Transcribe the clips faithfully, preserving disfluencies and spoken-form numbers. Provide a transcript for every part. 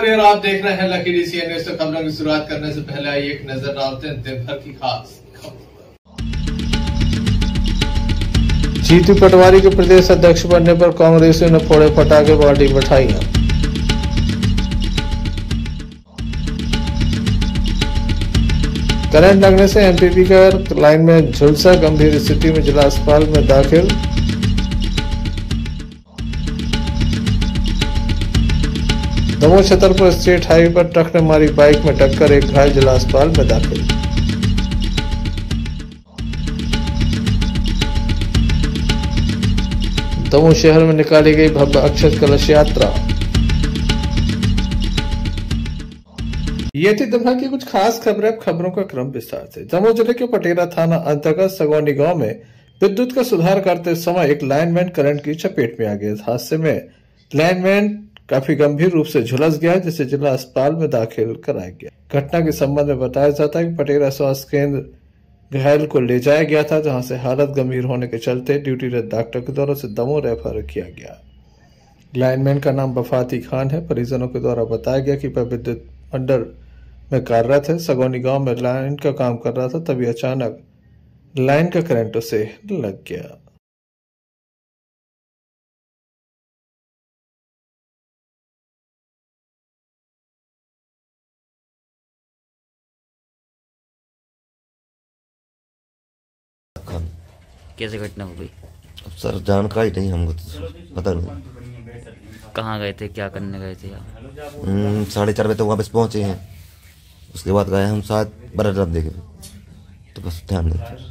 बड़ी और आप देख रहे हैं लकी डीसीएन न्यूज़। तो खबरों की शुरुआत करने से पहले आइए एक नजर डालते हैं दिन भर की खास जीतू पटवारी के प्रदेश अध्यक्ष बनने पर कांग्रेसियों ने फोड़े पटाखे, बांटी मिठाइयां। करंट लगने से एमपीपी का लाइन में झुलसा, गंभीर स्थिति में जिला अस्पताल में दाखिल। दमोह छतरपुर स्टेट हाईवे पर ट्रक ने मारी बाइक में टक्कर, एक घायल, जिला अस्पताल में दाखिल। दमोह शहर में निकाली गई भव्य अक्षत कलश यात्रा। ये थी दमोह की कुछ खास खबरें। खबरों का क्रम विस्तार से। दमोह जिले के पटेरा थाना अंतर्गत सगौनी गांव में विद्युत का सुधार करते समय एक लाइनमैन करंट की चपेट में आ गया। इस हादसे में लाइनमैन काफी गंभीर रूप से झुलस गया, जिसे जिला अस्पताल में दाखिल कराया गया। घटना के संबंध में बताया जाता है कि पटेरा स्वास्थ्य केंद्र घायल को ले जाया गया था, जहां से हालत गंभीर होने के चलते ड्यूटीरत डॉक्टर के द्वारा उसे दमोह रेफर किया गया। लाइनमैन का नाम वफाती खान है। परिजनों के द्वारा बताया गया कि वह विद्युत मंडल में कार्यरत है। सगौनी गांव में लाइन का काम कर रहा था, तभी अचानक लाइन का करंट उसे लग गया। कैसे घटना हो गई? अब सर जानकारी नहीं, हमको तो पता नहीं। कहाँ गए थे, क्या करने गए थे आप? हम्म, साढ़े चार बजे तक वापस पहुंचे हैं। उसके बाद गए हम सात बारह देखे तो बस ध्यान नहीं।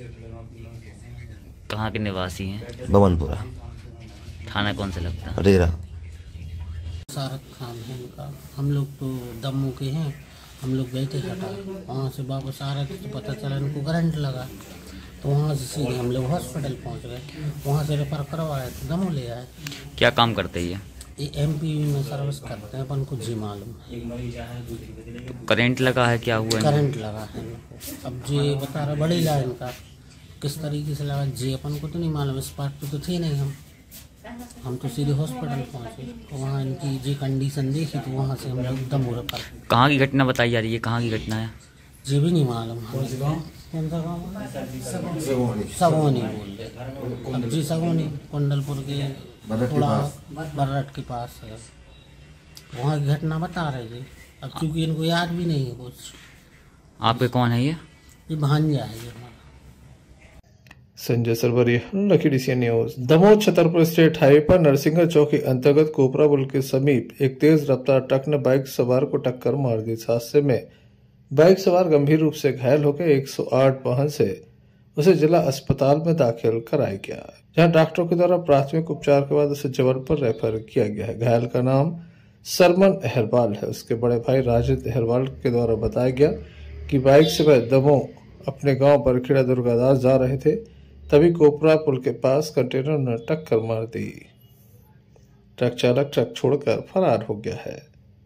कहाँ के निवासी हैं? भवनपुरा। थाना कौन सा लगता है? पटेरा। सारक खान है इनका। हम लोग तो दमोह के हैं। हम लोग गए थे हटा, वहाँ से वापस आ रहे थे तो पता चला इनको करंट लगा, तो वहाँ से सीधे हम लोग हॉस्पिटल पहुँच गए। वहाँ से रेफर करवाया तो दमोह ले आए। क्या काम करते हैं ये एमपी में सर्विस करते हैं, अपन को जी मालूम है। तो करंट लगा है, क्या हुआ? करंट लगा है इनको। अब जी बता रहा बड़ी लाइन का किस तरीके से लगा, जी अपन को तो नहीं मालूम, इस पार्ट पे तो थे नहीं हम हम तो सीधे हॉस्पिटल पहुँचे। तो वहाँ इनकी जी कंडीशन देखी तो वहाँ से हम लोग दमोह रेफर। कहाँ की घटना बताई जा रही है? कहाँ की घटना है? जी भी नहीं मालूम। कौन सा गाँव? सगौनी बोल रहे। अब जी सगौनी कुंडलपुर के थोड़ा बर्रट के पास है, वहाँ की घटना बता रहे जी। अब क्योंकि इनको याद भी नहीं है कुछ। आपके कौन है ये? ये भांजा है ये हमारा। Sanjay Sarvaria, lucky DCN news. Damoh Chhatarpur state highway पर नरसिंगर चौक के अंतर्गत कोपरा पुल के समीप एक तेज रफ्तार ट्रक ने बाइक सवार को टक्कर मार दी। इस हादसे में बाइक सवार गंभीर रूप से घायल होकर एक सौ आठ वाहन से उसे जिला अस्पताल में दाखिल कराया गया, जहां डॉक्टरों के द्वारा प्राथमिक उपचार के बाद उसे जबलपुर रेफर किया गया है। घायल का नाम सरमन अहरवाल है। उसके बड़े भाई राजिद अहरवाल के द्वारा बताया गया कि बाइक से वह दमोह अपने गांव बरखेड़ा दुर्गादास जा रहे थे, तभी कोपरा पुल के पास कंटेनर ने टक्कर मार दी। ट्रक चालक ट्रक छोड़कर फरार हो गया है।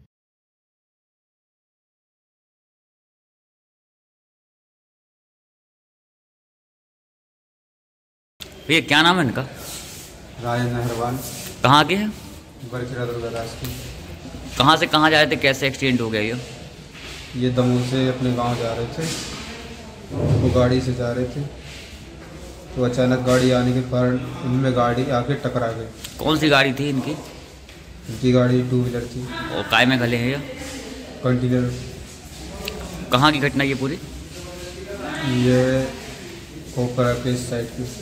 भैया क्या नाम है इनका? राजन अहरवाल। कहाँ के हैं? बरखेड़ा दुर्गादास की। कहाँ से कहाँ जा रहे थे, कैसे एक्सीडेंट हो गया ये? ये दमोह से अपने गांव जा रहे थे, वो गाड़ी से जा रहे थे, तो अचानक गाड़ी आने के कारण इनमें गाड़ी आके टकरा गई। कौन सी गाड़ी थी इनकी? इनकी गाड़ी टू व्हीलर थी। और काय में गले हैं ये? कंटेनर। कहाँ की घटना ये पूरी? ये कोपरा के इस साइड की।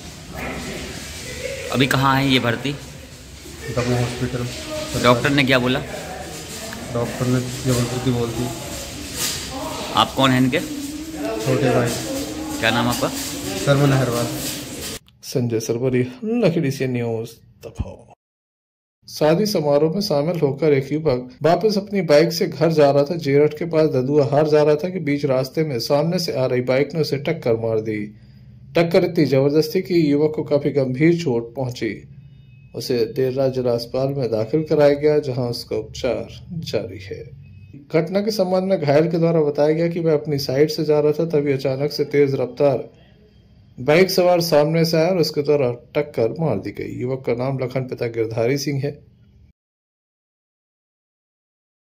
अभी कहाँ है ये भर्ती? दमोह हॉस्पिटल। डॉक्टर ने क्या बोला? डॉक्टर ने जबलपुर की बोल दी। आप कौन हैं इनके? छोटे भाई। क्या नाम आपका? Sarman Ahirwal. Sanjay Sarvaria, lucky DCN news, Damoh. शादी समारोह में शामिल होकर एक युवक वापस अपनी बाइक से घर जा रहा था। जेरठ के पास ददुआहार जा रहा था कि बीच रास्ते में सामने से आ रही बाइक ने उसे टक्कर मार दी। टक्कर इतनी जबरदस्ती कि युवक को काफी गंभीर चोट पहुंची। उसे देर रात जिला अस्पताल में दाखिल कराया गया, जहां उसका उपचार जारी है। घटना के संबंध में घायल के द्वारा बताया गया कि वह अपनी साइड से जा रहा था, तभी अचानक से तेज रफ्तार बाइक सवार सामने से आया और उसके द्वारा टक्कर मार दी गई। युवक का नाम लखन पिता गिरधारी सिंह है।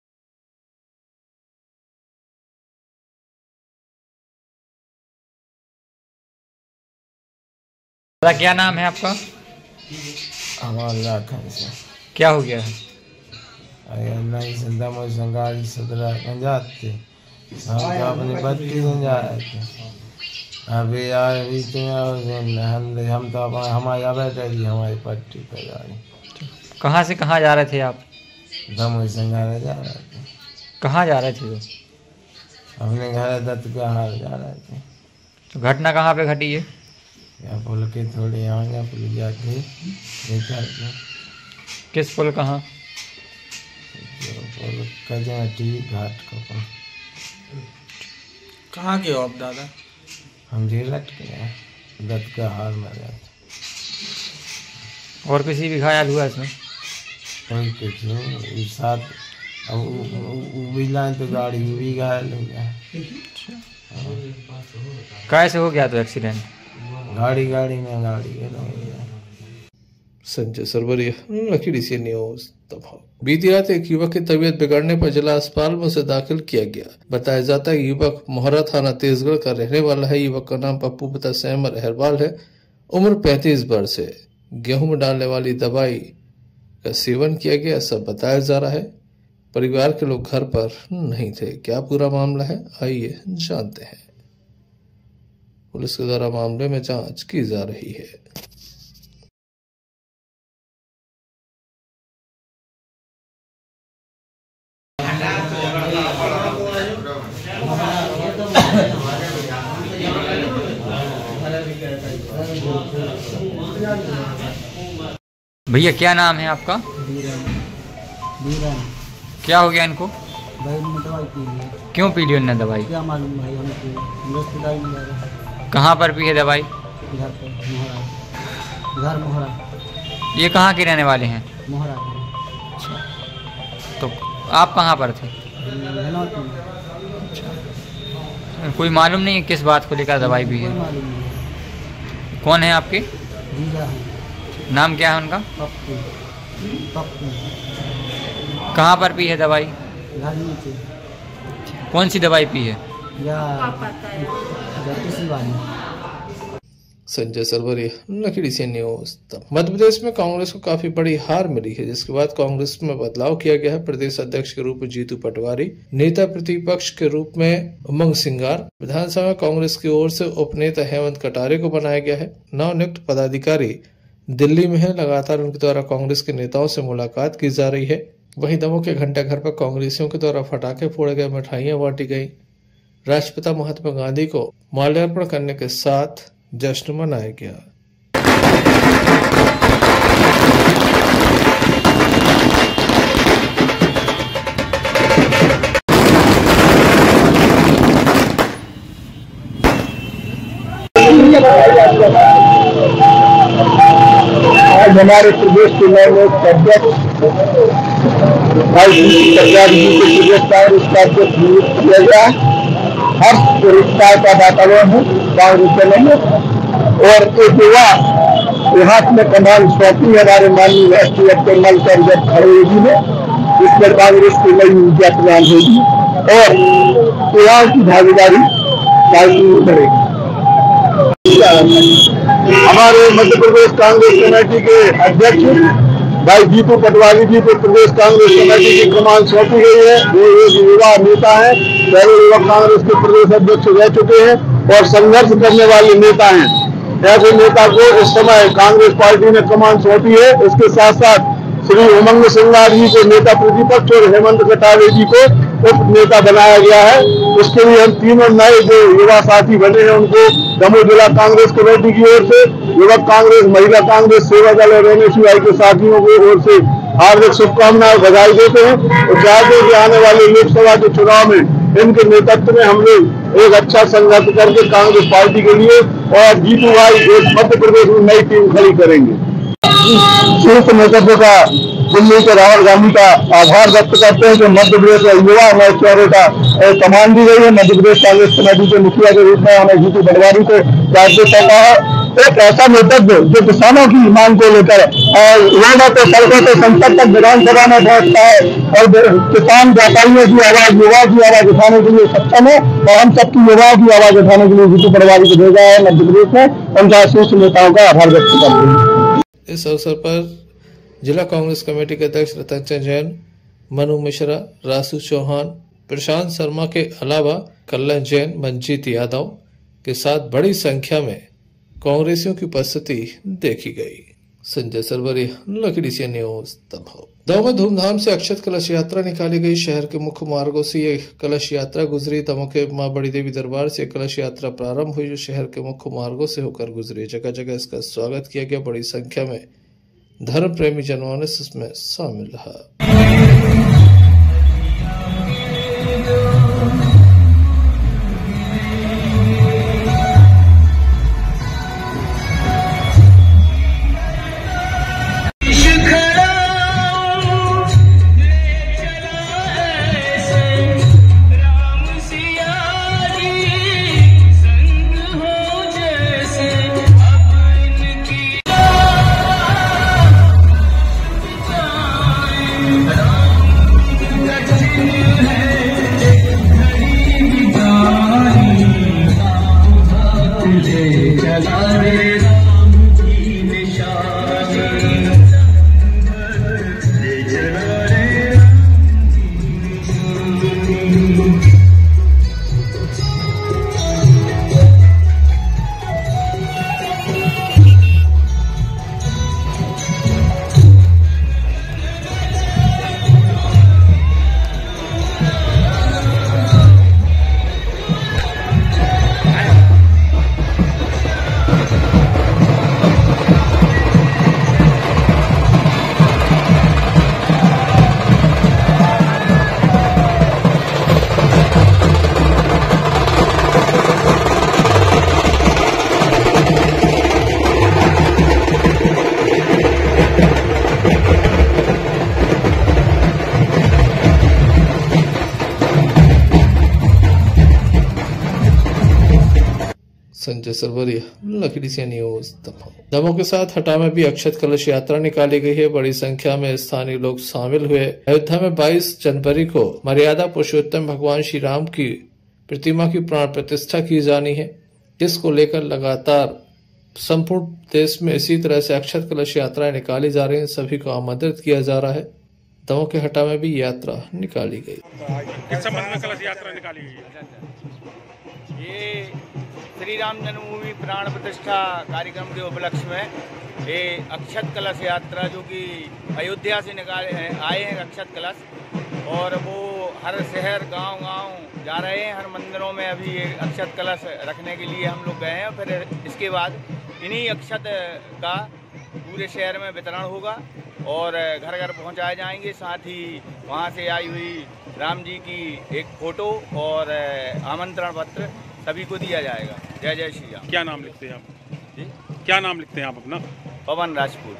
दादा क्या नाम है आपका? हमारे लाखन से क्या हो गया है? अरे नहीं संदा में संगारी सदरा पंजाब थे, हम तो अपनी बत्ती में जा रहे थे। अभी यार बीच में हम हम तो अपना हमारे बैठे रही हमारी पट्टी पर गाड़ी। कहाँ से कहाँ जा रहे थे आप? दमोह संगारे जा रहे थे। कहाँ जा रहे थे तो? अपने घर दत्त के हाल जा रहे थे। तो घटना कहाँ पे घटी है? या पुल के थोड़े आगे पुल जाके लेकर के। किस पुल कहाँ? पुल कजटी घाट का पुल। कहाँ के हो आप दादा? हम झेलट के हैं, दत्त का हाल में जाते। और किसी भी घायल हुआ इसमें? कोई कुछ नहीं, साथ अब भी लाए तो गाड़ी में भी घायल हो गया। कैसे हो गया तो एक्सीडेंट? गाड़ी गाड़ी में गाड़ी के संजय सरवरिया, लखीडीसी न्यूज दमोह। बीती रात एक युवक की तबीयत बिगड़ने पर जिला अस्पताल में उसे दाखिल किया गया। बताया जाता है युवक मोहरा थाना तेजगढ़ का रहने वाला है। युवक का नाम पप्पू पिता सहमर अहरवाल है। उम्र पैंतीस वर्ष है। गेहूं में डालने वाली दवाई का सेवन किया गया, सब बताया जा रहा है। परिवार के लोग घर पर नहीं थे। क्या पूरा मामला है, आइए जानते हैं। पुलिस के द्वारा मामले में जांच की जा रही है। भैया क्या नाम है आपका? क्या हो गया इनको? भाई ने दवाई पी ली। क्यों पी ली उन्होंने दवाई? क्या मालूम भाई हमको, रिश्तेदारी में जा रहा। कहाँ पर पी है दवाई? घर पे मोहरा, घर मोहरा। ये कहाँ के रहने वाले हैं? मोहरा। तो आप कहाँ पर थे? कोई मालूम नहीं किस बात को लेकर दवाई पी है? कौन है आपके? जीजा है। नाम क्या है उनका? पप्पू। पप्पू। कहाँ पर पी है दवाई? घर नीचे। कौन सी दवाई पी है? या किसी वाली। Sanjay Sarvaria, lucky DC news. मध्य प्रदेश में कांग्रेस को काफी बड़ी हार मिली है, जिसके बाद कांग्रेस में बदलाव किया गया है। प्रदेश अध्यक्ष के रूप में जीतू पटवारी, नेता प्रतिपक्ष के रूप में उमंग सिंगार, विधानसभा में कांग्रेस की ओर से उपनेता हेमंत कटारे को बनाया गया है। नवनियुक्त पदाधिकारी दिल्ली में है। लगातार उनके द्वारा कांग्रेस के नेताओं से मुलाकात की जा रही है। वहीं दमोह के घंटा घर पर कांग्रेसियों के द्वारा पटाखे फोड़े गए, मिठाइयां बांटी गई। राष्ट्रपिता महात्मा गांधी को माल्यार्पण करने के साथ जश्न मनाया गया। आज हमारे प्रदेश के नए अध्यक्ष भाई सरकारी जी के प्रदेश कांग्रेस का अध्यक्ष नियुक्त किया गया। हर्ष और उत्साह का वातावरण है कांग्रेस चलने में। और एक युवा के हाथ में कमान सौंपी है हमारे माननीय राष्ट्रीय अध्यक्ष मल्लिकार्जुन खड़गे जी ने, जिस पर कांग्रेस की नई ऊर्जा प्रदान होगी और युवाओं की भागीदारी पार्टी में बढ़ेगी। हमारे मध्य प्रदेश कांग्रेस कमेटी के अध्यक्ष भाई जीतू पटवारी जी को प्रदेश कांग्रेस कमेटी की कमान सौंपी गई है। वो एक युवा नेता है, पहले युवक कांग्रेस के प्रदेश अध्यक्ष रह चुके हैं और संघर्ष करने वाले नेता हैं। ऐसे नेता को इस समय कांग्रेस पार्टी ने कमान सौंपी है। इसके साथ साथ श्री उमंग सिंगार जी को नेता प्रतिपक्ष और हेमंत कटारे जी को उप नेता बनाया गया है। उसके लिए हम तीनों नए जो युवा साथी बने हैं उनको दमोह जिला कांग्रेस कमेटी की ओर से, युवक कांग्रेस, महिला कांग्रेस, सेवा दल और एनएसयूआई के साथियों की ओर से हार्दिक शुभकामनाएं बधाई देते हैं और चाहते हैं कि आने वाले लोकसभा के चुनाव में इनके नेतृत्व में हम लोग एक अच्छा संघर्ष करके कांग्रेस पार्टी के लिए और जीतू भाई एक मध्य प्रदेश में नई टीम खड़ी करेंगे। शीर्ष नेतृत्व का दिल्ली के राहुल गांधी का आभार व्यक्त करते हैं जो मध्य प्रदेश का युवा मोर्चा का कमान दी गई है। मध्य प्रदेश कांग्रेस कमेटी के मुखिया के रूप में हमें जीतू पटवारी को दायित्व सौंपा है एक ऐसा नेतृत्व जो किसानों की मांग को लेकर और रोडों पे सड़कों पे संसद तक विधानसभा में पहुंचता है और किसान व्यापारियों की आवाज, युवा की आवाज उठाने के लिए सक्षम है और हम सबकी युवाओं की आवाज उठाने के लिए जीतू पटवारी को भेजा है मध्य प्रदेश में। उनका शीर्ष नेताओं का आभार व्यक्त करते हैं। इस अवसर पर जिला कांग्रेस कमेटी के अध्यक्ष रतन चंद जैन, मनु मिश्रा, रासू चौहान, प्रशांत शर्मा के अलावा कल्याण जैन, मंजीत यादव के साथ बड़ी संख्या में कांग्रेसियों की उपस्थिति देखी गई। Sanjay Sarvaria, lucky DCN news, Damoh. Damoh में धूमधाम से अक्षत कलश यात्रा निकाली गई। शहर के मुख्य मार्गों से ये कलश यात्रा गुजरी। दमोह के मां बड़ी देवी दरबार से कलश यात्रा प्रारंभ हुई जो शहर के मुख्य मार्गों से होकर गुजरी। जगह जगह इसका स्वागत किया गया। बड़ी संख्या में धर्म प्रेमी जनों ने इसमें शामिल रहा। Sanjay Sarvaria, lucky DCN news, Damoh. Damoh के साथ हटा में भी अक्षत कलश यात्रा निकाली गई है। बड़ी संख्या में स्थानीय लोग शामिल हुए। अयोध्या में बाईस जनवरी को मर्यादा पुरुषोत्तम भगवान श्री राम की प्रतिमा की प्राण प्रतिष्ठा की जानी है, जिसको लेकर लगातार संपूर्ण देश में इसी तरह से अक्षत कलश यात्राएं निकाली जा रही है। सभी को आमंत्रित किया जा रहा है। दमोह के हटा में भी यात्रा निकाली गई। किस संबंध में कलश यात्रा निकाली गई है? ये श्री राम जन्मभूमि प्राण प्रतिष्ठा कार्यक्रम के उपलक्ष्य में ये अक्षत कलश यात्रा जो कि अयोध्या से निकाले हैं आए हैं अक्षत कलश, और वो हर शहर गांव गांव जा रहे हैं। हर मंदिरों में अभी ये अक्षत कलश रखने के लिए हम लोग गए हैं। फिर इसके बाद इन्हीं अक्षत का पूरे शहर में वितरण होगा और घर घर पहुंचाए जाएंगे। साथ ही वहां से आई हुई राम जी की एक फोटो और आमंत्रण पत्र सभी को दिया जाएगा। जय जय श्री राम। क्या नाम लिखते हैं आप? जी? क्या नाम लिखते हैं आप अपना? पवन राजपूत।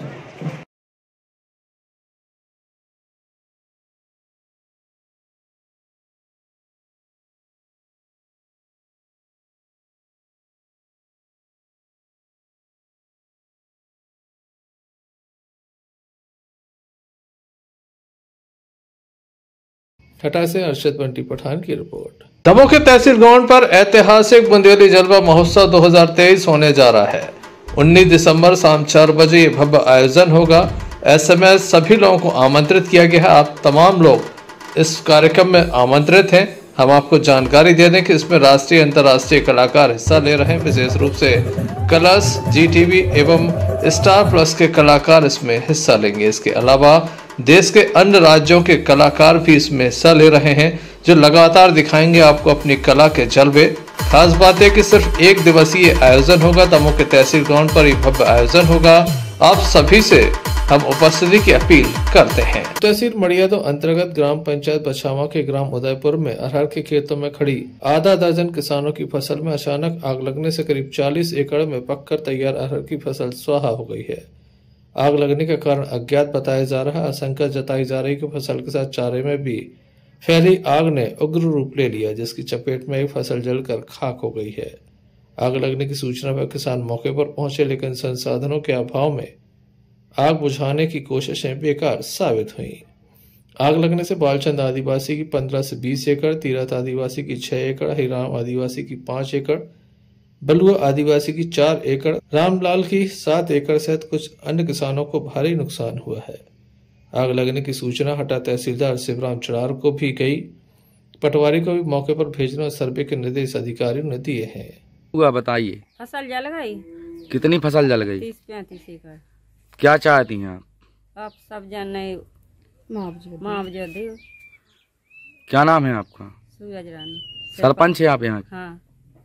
हटा से अर्शद बंटी पठान की रिपोर्ट। दमोह के तहसील ग्राउंड पर ऐतिहासिक बुंदेली जलवा महोत्सव दो हज़ार तेईस होने जा रहा है। उन्नीस दिसंबर शाम चार बजे ये भव्य आयोजन होगा। ऐसे में सभी लोगों को आमंत्रित किया गया है। आप तमाम लोग इस कार्यक्रम में आमंत्रित हैं। हम आपको जानकारी दे दें कि इसमें राष्ट्रीय अंतर्राष्ट्रीय कलाकार हिस्सा ले रहे हैं। विशेष रूप से कलर्स, जी टीवी एवं स्टार प्लस के कलाकार इसमें हिस्सा लेंगे। इसके अलावा देश के अन्य राज्यों के कलाकार भी इसमें हिस्सा ले रहे हैं, जो लगातार दिखाएंगे आपको अपनी कला के जलवे। खास बात है कि सिर्फ एक दिवसीय आयोजन होगा। दमोह के तहसील ग्राउंड पर यह भव्य आयोजन होगा। आप सभी से हम उपस्थिति की अपील करते हैं। तहसील मड़ियादो अंतर्गत ग्राम पंचायत बछावा के ग्राम उदयपुर में अरहर के खेतों में खड़ी आधा दर्जन किसानों की फसल में अचानक आग लगने से करीब चालीस एकड़ में पककर तैयार अरहर की फसल स्वाहा हो गई है। आग लगने का कारण अज्ञात बताया जा रहा है। आशंका जताई जा रही कि फसल के साथ चारे में भी फैली आग ने उग्र रूप ले लिया, जिसकी चपेट में एक फसल जलकर खाक हो गई है। आग लगने की सूचना पर किसान मौके पर पहुंचे, लेकिन संसाधनों के अभाव में आग बुझाने की कोशिशें बेकार साबित हुई। आग लगने से बालचंद आदिवासी की पंद्रह से बीस एकड़, तीरथ आदिवासी की छह एकड़, हिराम आदिवासी की पांच एकड़, बलुआ आदिवासी की चार एकड़, रामलाल की सात एकड़ सहित कुछ अन्य किसानों को भारी नुकसान हुआ है। आग लगने की सूचना हटा तहसीलदार शिवराम चड़ार को भी गई। पटवारी को भी मौके पर भेजना और सर्वे के निर्देश अधिकारियों ने दिए हैं। हुआ बताइए, फसल जल गई। कितनी फसल जल गई? तीस पैंतीस एकड़। क्या चाहती हैं आप? आप सब जाने मुआवजा दे। क्या नाम है आपका? सूरज रानी। सरपंच है आप यहाँ? हाँ,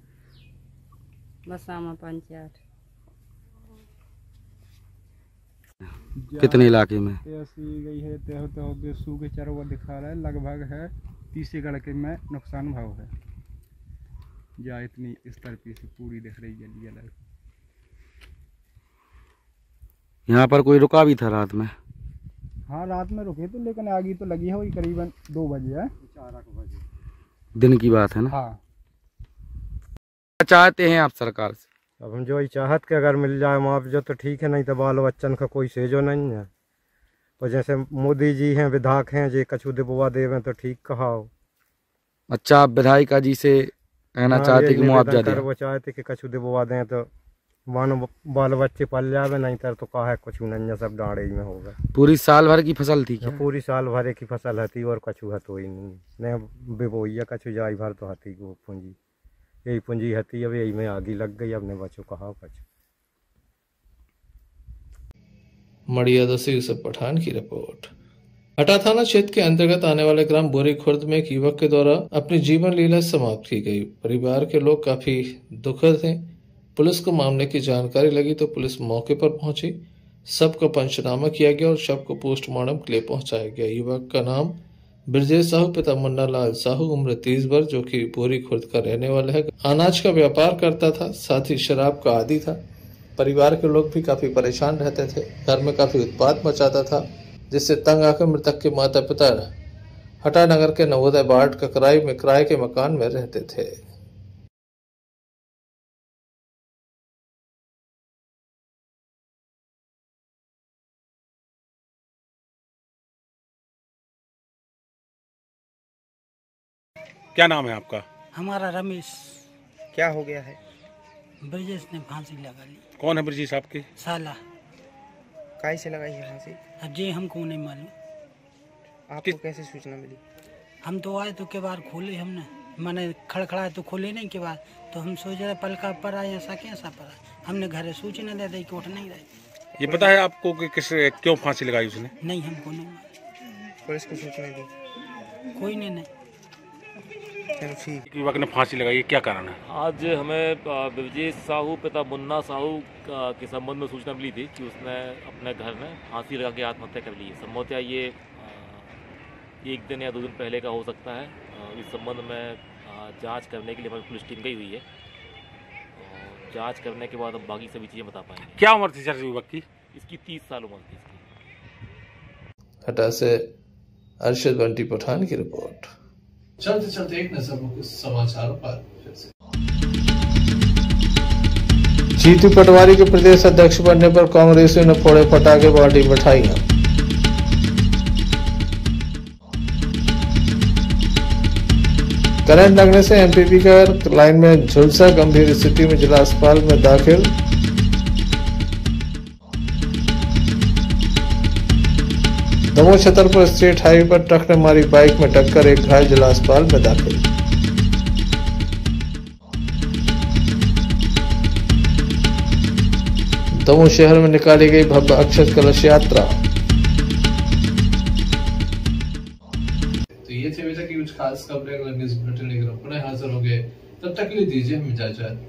बसामा पंचायत। कितने इलाके में? गई है तो, तो बेसू के चारों दिखा रहा है, लगभग है तीस एकड़ के में नुकसान भाव है। जा इतनी इस तरह से पूरी दिख रही जली जलाई। यहाँ पर कोई रुका भी था रात में? हाँ, रात में रुके थे, लेकिन आगी तो लगी है वही करीबन दो बजे है, दिन की बात है ना। हाँ। क्या चाहते हैं आप सरकार से? अब हम जो ही चाहत के अगर मिल जाए मुआवजा तो ठीक है, नहीं तो बाल बच्चन का कोई सेजो नहीं है। और जैसे मोदी जी हैं, विधायक हैं, जे कछु दिबवा देवे तो ठीक कहा हो। अच्छा, आप विधायिका जी से कहना चाहते कि मुआवजा दे? वो चाहते कि कछु दिबवा दें तो वन बाल बच्चे पल जावे, नहीं तर तो कहा है कुछ नहीं, सब डाँड़े में होगा। पूरी साल भर की फसल थी क्या? पूरी साल भर की फसल हती और कछु हतो ही नहीं, नहीं बिबोइया कछु जाई भर तो हती वो पूंजी, यही पूंजी हती। अब यही में आगी लग गई, अब ने बचो कहा कछु। मड़िया दसी यूसुफ पठान की रिपोर्ट। हटा थाना क्षेत्र के अंतर्गत आने वाले ग्राम बोरी खुर्द में एक युवक के द्वारा अपनी जीवन लीला समाप्त की गई। परिवार के लोग काफी दुखद हैं। पुलिस को मामले की जानकारी लगी तो पुलिस मौके पर पहुंची। शव का पंचनामा किया गया और शव को पोस्टमार्टम के लिए पहुंचाया गया। युवक का नाम ब्रजेश साहू, पिता मुन्ना लाल साहू, उम्र तीस वर्ष, जो कि बोरी खुर्द का रहने वाला है। अनाज का व्यापार करता था, साथ ही शराब का आदी था। परिवार के लोग भी काफी परेशान रहते थे। घर में काफी उत्पात मचाता था, जिससे तंग आकर मृतक के माता पिता हटा नगर के नवोदय वार्ड ककराई में किराए के मकान में रहते थे। क्या नाम है आपका? हमारा रमेश। क्या हो गया है? ब्रजेश ने फांसी लगा ली। कौन है ब्रजेश आपके? साला। काहे से लगाई है फांसी? अब जे हमको नहीं मालूम। आपको कैसे सूचना मिली? हम तो आए तो के बार खोले हमने, मैंने खड़खड़ाए तो खोले नहीं के बाद, तो हम सोच रहे पलका पर आए ऐसा कैसा पर हमने घर सूचना दे दी कि उठ नहीं रहे। ये पता है आपको कि किस क्यों फांसी लगाई उसने? नहीं, हमको नहीं। पुलिस को सूचना दी? कोई नहीं नहीं युवक ने फांसी लगाई, क्या कारण है? आज हमें ब्रजेश साहू पिता मुन्ना साहू के संबंध में सूचना मिली थी कि उसने अपने घर में फांसी लगा के आत्महत्या कर ली है। संभवतः ये एक दिन या दो दिन पहले का हो सकता है। इस संबंध में जांच करने के लिए हमारी पुलिस टीम गई हुई है। जांच करने के बाद हम बाकी सभी चीज़ें बता पाएंगे। क्या उम्र थी सर युवक की? इसकी तीस साल उम्र थी इसकी। हटा से अर्शद बंटी पठान की रिपोर्ट। चलते चलते एक नजर मुख्य समाचारों पर। जीतू पटवारी के प्रदेश अध्यक्ष बनने पर कांग्रेसियों ने फोड़े पटाखे, बांटी मिठाइयां। करंट लगने से एमपीपी का लाइन में झुलसा, गंभीर स्थिति में जिला अस्पताल में दाखिल। दमोह छतरपुर स्टेट हाईवे पर ट्रक ने मारी बाइक में टक्कर, एक घायल, जिला अस्पताल में दाखिल। दमोह शहर में निकाली गई भव्य अक्षत कलश यात्रा। तो ये थे अभी तक की कुछ खास खबरें। अगला न्यूज़ बुलेटिन लेकर पुनः हाजिर होंगे, तब तक के लिए दीजिए हमें इजाजत।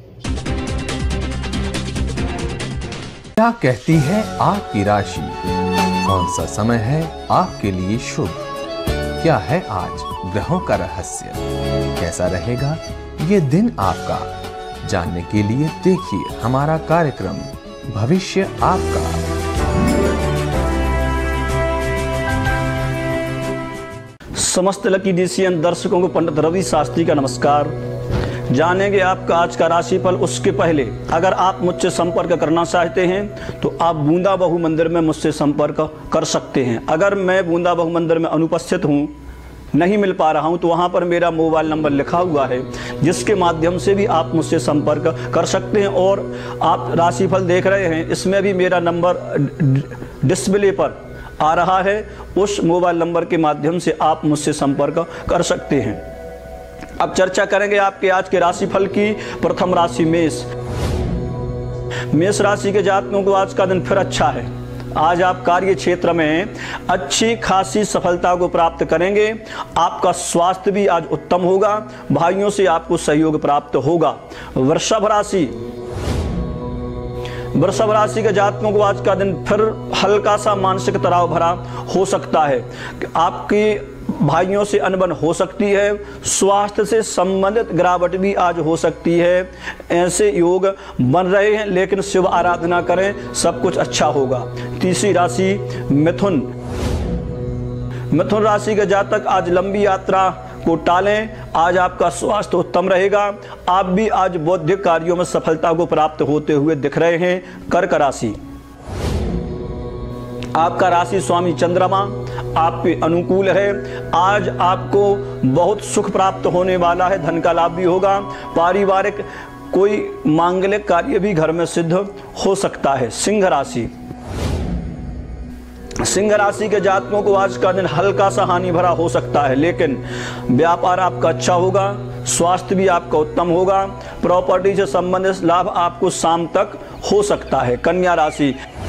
क्या कहती है आपकी राशि? कौन सा समय है आपके लिए शुभ? क्या है आज ग्रहों का रहस्य? कैसा रहेगा ये दिन आपका? जानने के लिए देखिए हमारा कार्यक्रम भविष्य आपका। समस्त लकी डिसीजन दर्शकों को पंडित रवि शास्त्री का नमस्कार। जानेंगे आपका आज का राशिफल। उसके पहले अगर आप मुझसे संपर्क करना चाहते हैं तो आप बूंदा बहु मंदिर में मुझसे संपर्क कर सकते हैं। अगर मैं बूंदा बहु मंदिर में अनुपस्थित हूँ, नहीं मिल पा रहा हूं, तो वहां पर मेरा मोबाइल नंबर लिखा हुआ है, जिसके माध्यम से भी आप मुझसे संपर्क कर सकते हैं। और आप राशिफल देख रहे हैं, इसमें भी मेरा नंबर डिस्प्ले पर आ रहा है। उस मोबाइल नंबर के माध्यम से आप मुझसे संपर्क कर सकते हैं। अब चर्चा करेंगे आपके आज के राशिफल की। प्रथम राशि मेष। मेष राशि के जातकों को आज का दिन फिर अच्छा है। आज आप कार्य क्षेत्र में अच्छी खासी सफलता को प्राप्त करेंगे। आपका स्वास्थ्य भी आज उत्तम होगा। भाइयों से आपको सहयोग प्राप्त होगा। वृषभ राशि। वृषभ राशि के जातकों को आज का दिन फिर हल्का सा मानसिक तनाव भरा हो सकता है। आपकी भाइयों से अनबन हो सकती है। स्वास्थ्य से संबंधित गिरावट भी आज हो सकती है। ऐसे योग बन रहे हैं, लेकिन शिव आराधना करें, सब कुछ अच्छा होगा। तीसरी राशि मिथुन। मिथुन राशि के जातक आज लंबी यात्रा को टालें। आज आपका स्वास्थ्य उत्तम रहेगा। आप भी आज बौद्धिक कार्यों में सफलता को प्राप्त होते हुए दिख रहे हैं। कर्क राशि। आपका राशि स्वामी चंद्रमा आप पे अनुकूल है। आज आपको बहुत सुख प्राप्त होने वाला है। धन का लाभ भी होगा। पारिवारिक कोई मांगलिक कार्य भी घर में सिद्ध हो सकता है। सिंह राशि। सिंह राशि के जातकों को आज का दिन हल्का सा हानि भरा हो सकता है, लेकिन व्यापार आपका अच्छा होगा। स्वास्थ्य भी आपका उत्तम होगा। प्रॉपर्टी से संबंधित लाभ आपको शाम तक हो सकता है। कन्या राशि।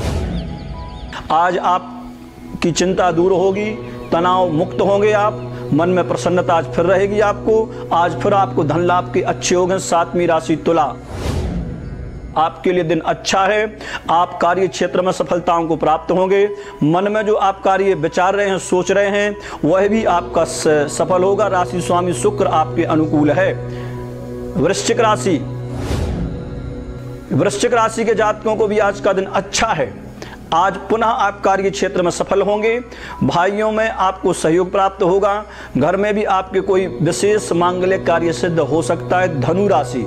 आज आपकी चिंता दूर होगी, तनाव मुक्त होंगे आप। मन में प्रसन्नता आज फिर रहेगी आपको। आज फिर आपको धन लाभ के अच्छे होंगे। सातवीं राशि तुला। आपके लिए दिन अच्छा है। आप कार्य क्षेत्र में सफलताओं को प्राप्त होंगे। मन में जो आप कार्य विचार रहे हैं, सोच रहे हैं, वह भी आपका सफल होगा। राशि स्वामी शुक्र आपके अनुकूल है। वृश्चिक राशि। वृश्चिक राशि के जातकों को भी आज का दिन अच्छा है। आज पुनः आप कार्य क्षेत्र में सफल होंगे। भाइयों में आपको सहयोग प्राप्त होगा। घर में भी आपके कोई विशेष मांगलिक कार्य सिद्ध हो सकता है। धनु राशि।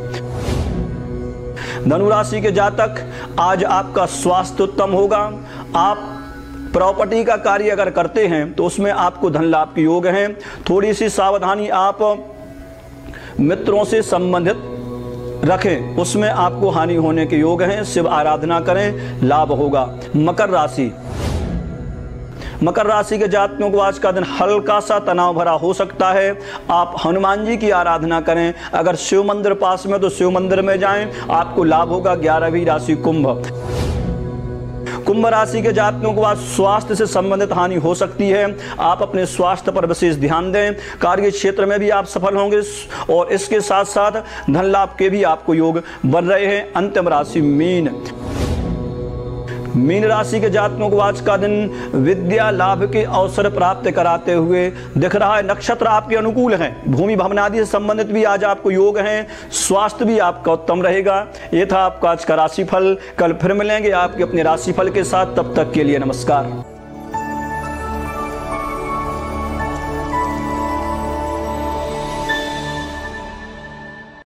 धनु राशि के जातक आज आपका स्वास्थ्य उत्तम होगा। आप प्रॉपर्टी का कार्य अगर करते हैं तो उसमें आपको धन लाभ के योग हैं। थोड़ी सी सावधानी आप मित्रों से संबंधित रखें, उसमें आपको हानि होने के योग हैं। शिव आराधना करें, लाभ होगा। मकर राशि। मकर राशि के जातकों को आज का दिन हल्का सा तनाव भरा हो सकता है। आप हनुमान जी की आराधना करें। अगर शिव मंदिर पास में तो शिव मंदिर में जाएं, आपको लाभ होगा। ग्यारहवीं राशि कुंभ। कुंभ राशि के जातकों को आज स्वास्थ्य से संबंधित हानि हो सकती है। आप अपने स्वास्थ्य पर विशेष ध्यान दें। कार्य क्षेत्र में भी आप सफल होंगे और इसके साथ साथ धन लाभ के भी आपको योग बन रहे हैं। अंतिम राशि मीन। मीन राशि के जातकों को आज का दिन विद्या लाभ के अवसर प्राप्त कराते हुए दिख रहा है। नक्षत्र आपके अनुकूल हैं। भूमि भवन आदि से संबंधित भी आज आपको योग हैं। स्वास्थ्य भी आपका उत्तम रहेगा। ये था आपका आज का राशिफल। कल फिर मिलेंगे आपके अपने राशिफल के साथ। तब तक के लिए नमस्कार।